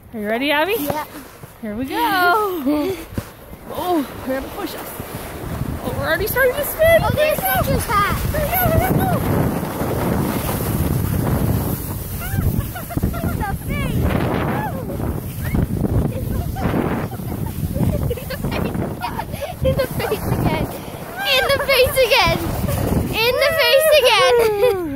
Are you ready, Abby? Yeah. Here we go. Oh, we're gonna push us. Oh, we're already starting to spin. Oh, there's Teacher's hat. There we go, there we go. In the face again. In the face again. In the face again.